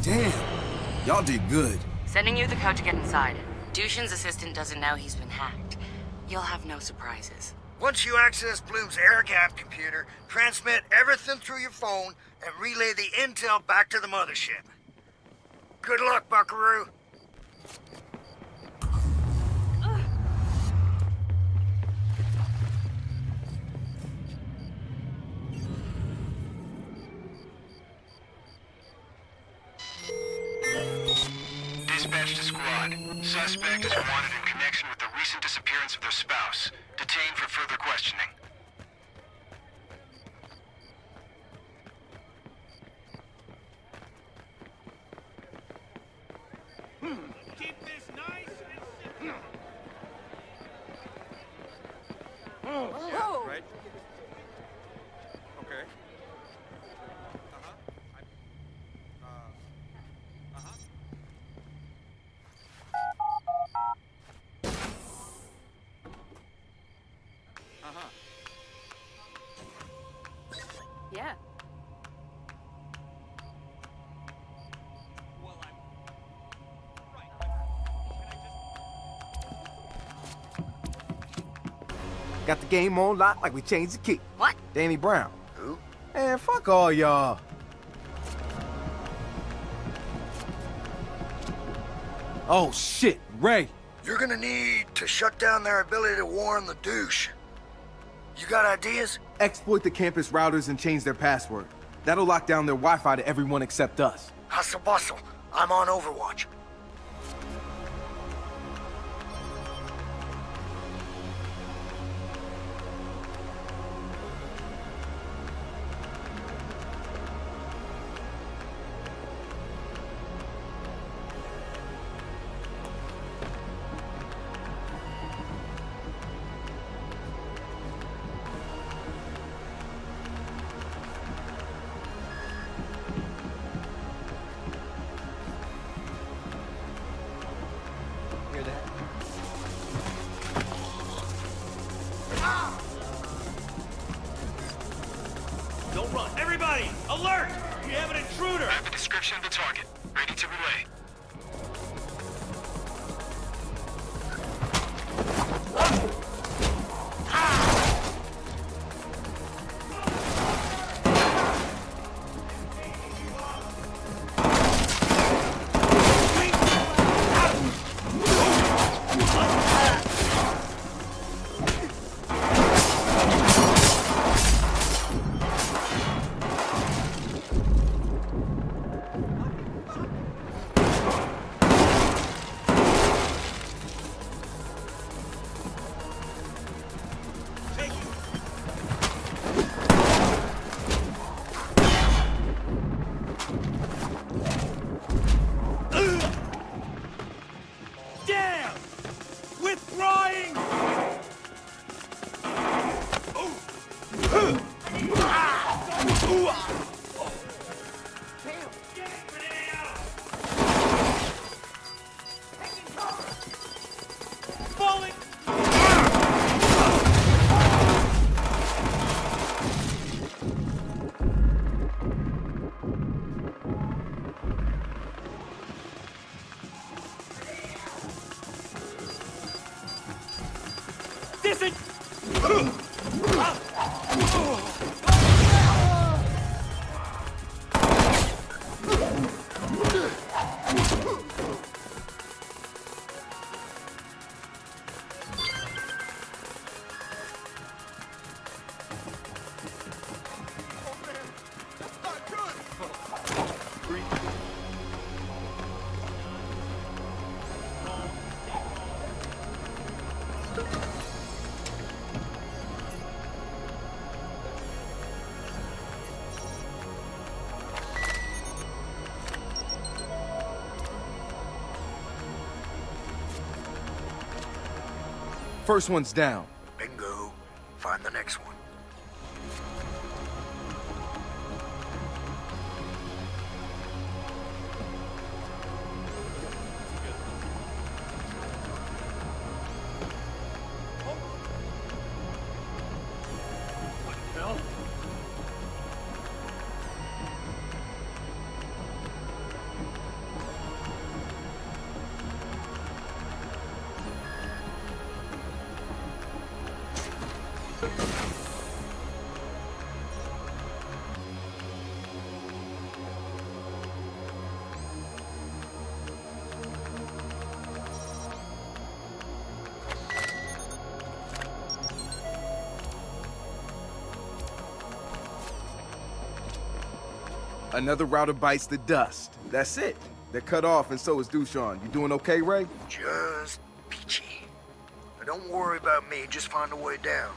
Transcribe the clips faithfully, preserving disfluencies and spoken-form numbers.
Damn. Y'all did good. Sending you the code to get inside. Dushin's assistant doesn't know he's been hacked. You'll have no surprises. Once you access Bloom's air-gapped computer, transmit everything through your phone and relay the intel back to the mothership. Good luck, Buckaroo. Dispatch to squad. Suspect is wanted in connection with the recent disappearance of their spouse. Detained for further questioning. Keep this nice and... Oh, yeah, right? Okay. Uh-huh. I, uh, uh-huh. Uh-huh. Yeah. Well, I'm... Right. Got the game on lock like we changed the key. What? Danny Brown. Who? Man, fuck all y'all. Oh shit, Ray. You're gonna need to shut down their ability to warn the douche. You got ideas? Exploit the campus routers and change their password. That'll lock down their Wi-Fi to everyone except us. Hustle bustle. I'm on Overwatch. Hear that? Don't run. Everybody, alert! We have an intruder! I have a description of the target. Ready to relay. Take you. Damn! Withdrawing! Falling! This is... First one's down. Bingo. Find the next one. Another router bites the dust. That's it. They're cut off, and so is Dushan. You doing okay, Ray? Just peachy. Now don't worry about me, just find a way down.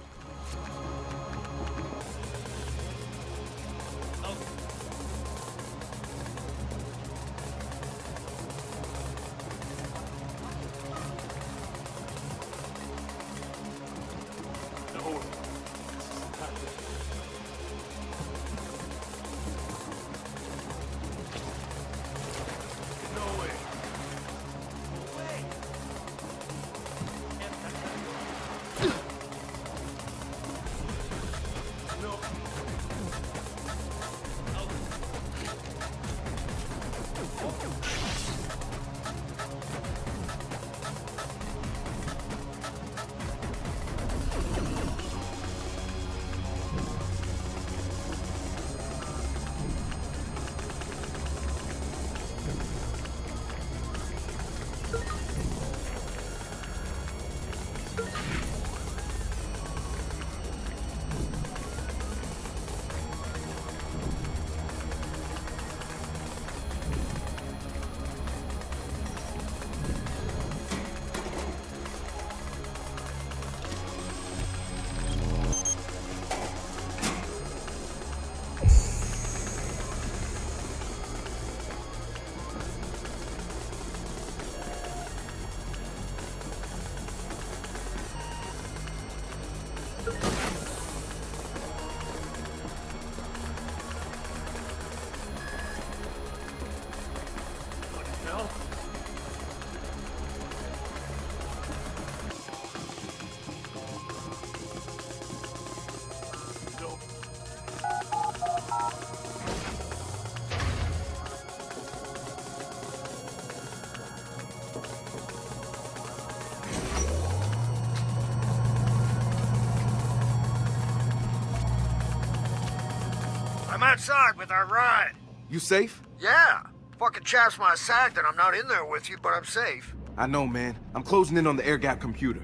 I'm outside with our ride. You safe? Yeah. Fucking chaps my sack that I'm not in there with you, but I'm safe. I know, man. I'm closing in on the air gap computer.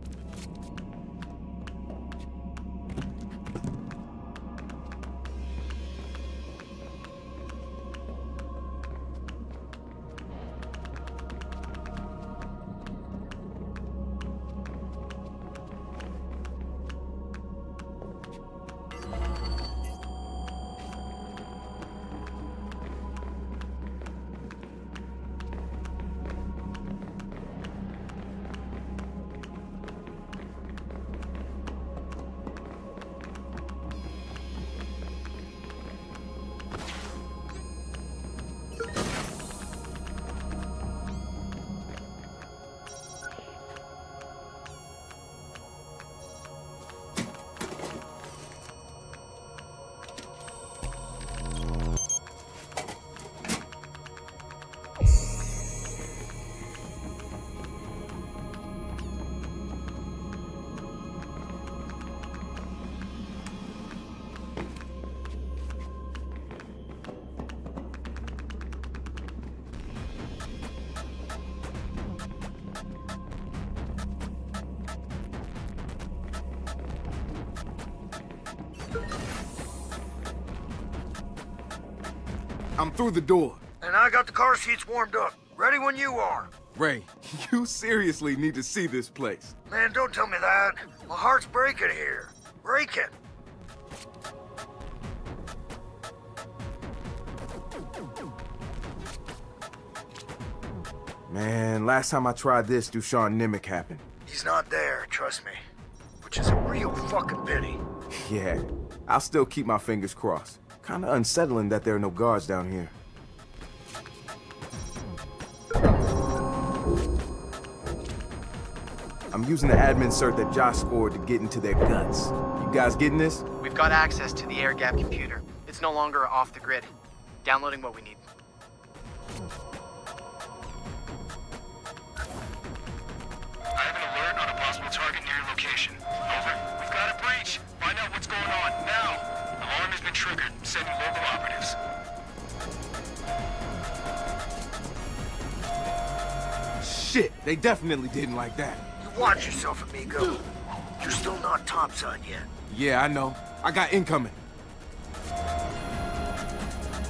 I'm through the door. And I got the car seats warmed up. Ready when you are. Ray, you seriously need to see this place. Man, don't tell me that. My heart's breaking here. Breaking. Man, last time I tried this, Dushan Nimmick happened. He's not there, trust me. Which is a real fucking pity. Yeah, I'll still keep my fingers crossed. Kinda unsettling that there are no guards down here. I'm using the admin cert that Josh scored to get into their guts. You guys getting this? We've got access to the air gap computer. It's no longer off the grid. Downloading what we need. I have an alert on a possible target near your location. Over. We've got a breach. Find out what's going on, now! Alarm has been triggered. Sending local operatives. Shit, they definitely didn't like that. You watch yourself, amigo. You're still not topside yet. Yeah, I know. I got incoming.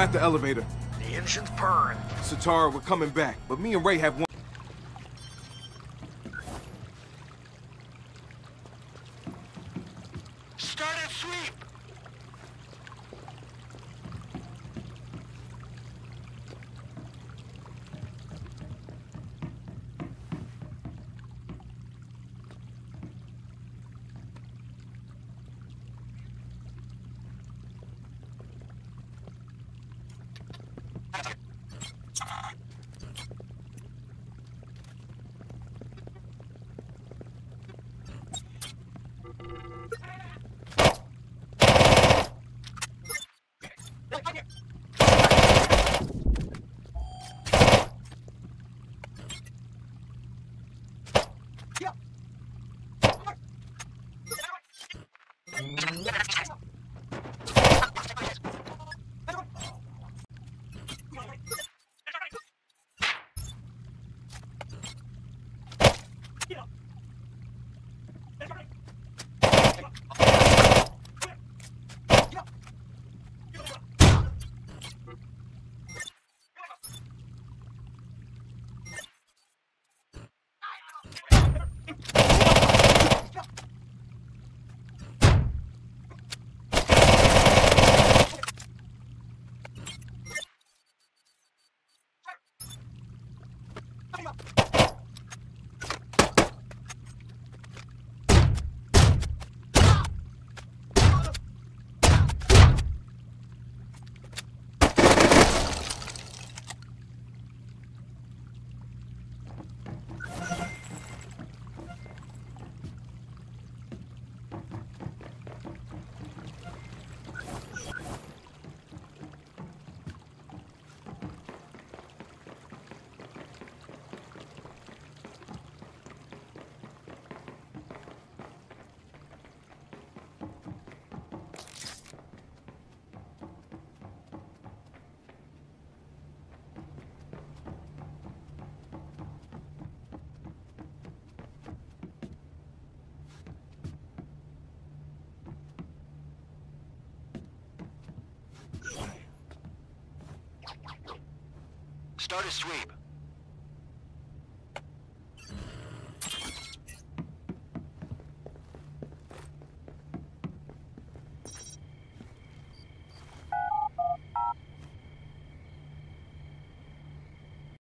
at the elevator. The engine's purring. Satara, we're coming back, but me and Ray have one. Start a sweep! Start a sweep.